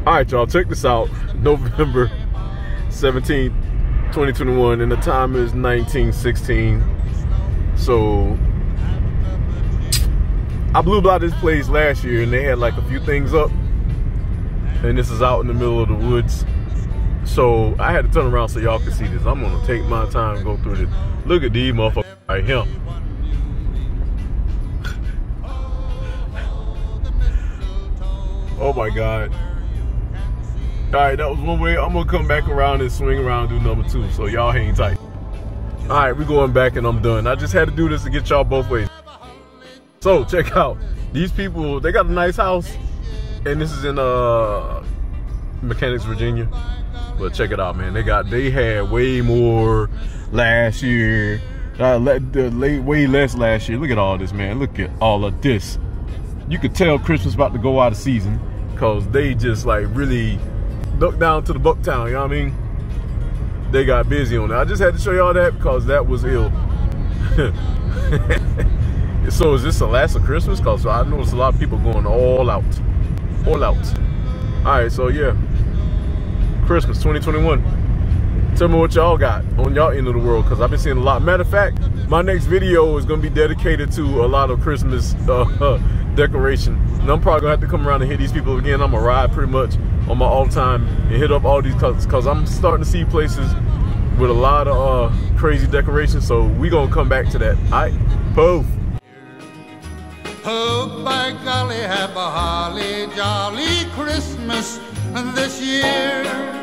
All right, y'all, check this out. November 17th, 2021, and the time is 1916. So I blew by this place last year, and they had like a few things up, and this is out in the middle of the woods. So I had to turn around so y'all can see this. I'm gonna take my time and go through this. Look at these motherfuckers right here. Oh my God. All right, that was one way. I'm gonna come back around and swing around and do number two, so y'all hang tight. All right, we're going back and I'm done. I just had to do this to get y'all both ways. So check out, these people, they got a nice house, and this is in Mechanics, Virginia. But check it out, man. They had way more last year. Way less last year. Look at all this, man. Look at all of this. You could tell Christmas about to go out of season, because they just like really ducked down to the Bucktown, you know what I mean? They got busy on it. I just had to show y'all that because that was ill. So is this the last of Christmas? Because I noticed a lot of people going all out. All out. All right, so yeah. Christmas 2021. Tell me what y'all got on y'all end of the world, because I've been seeing a lot. Matter of fact, my next video is going to be dedicated to a lot of Christmas decoration. And I'm probably going to have to come around and hit these people again. I'm going to ride pretty much on my all time and hit up all these because I'm starting to see places with a lot of crazy decorations. So we going to come back to that. All right, poof. Oh, by golly, have a holly jolly Christmas this year.